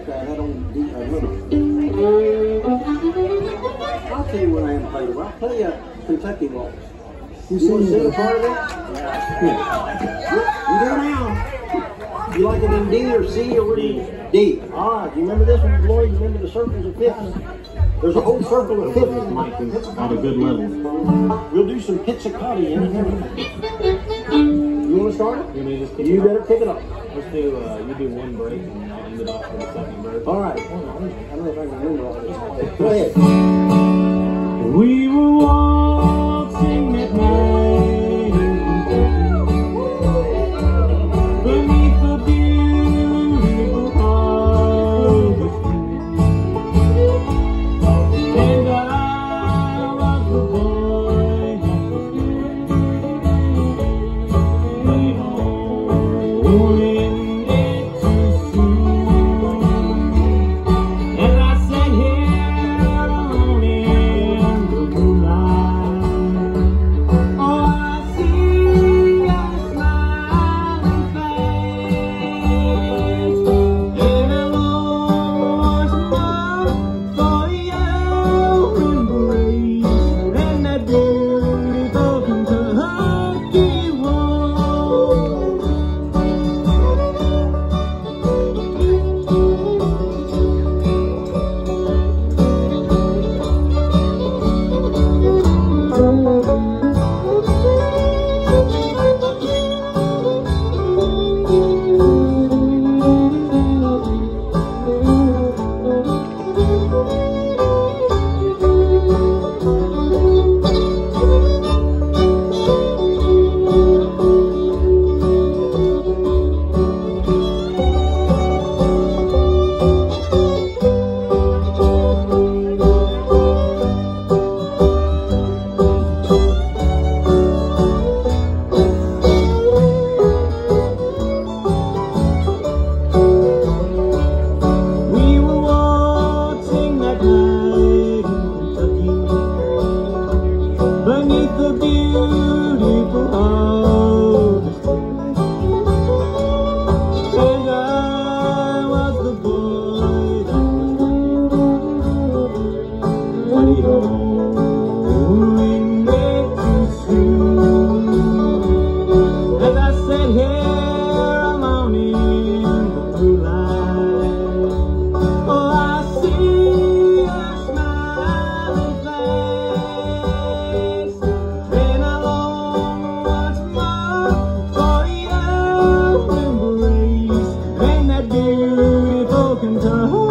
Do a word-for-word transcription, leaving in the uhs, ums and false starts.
uh, that old D, uh, little. I'll tell you what I haven't played with. I'll play a Kentucky Waltz. You, you want to sing a it? part of it? Yeah. You do now. You like it in D or C or what do you? D. All right. You remember this one, Lloyd? You remember the circles of fifths? There's a whole circle of fifths, Mike. At a good level. We'll do some pizzicati in and everything. You want to start it? You, need to you better pick it up. Let's do, uh, you do one break and I'll end it off with a second break. All right. I don't know if I can remember all this. Go ahead. We were waltzing that night beneath the beautiful harvest moon, and I was the boy late on in it too soon, and I sat here alone in the moonlight. Oh, I see your smiling face, and I long once more for your embrace, and that beautiful Kentucky waltz. We were waltzing that night in Kentucky beneath the beautiful harvest moon, and I was the boy that was late home in too soon, as I sat here alone in the blue light. Oh, I see your smiling face, and I long once more for your embrace, and that beautiful Kentucky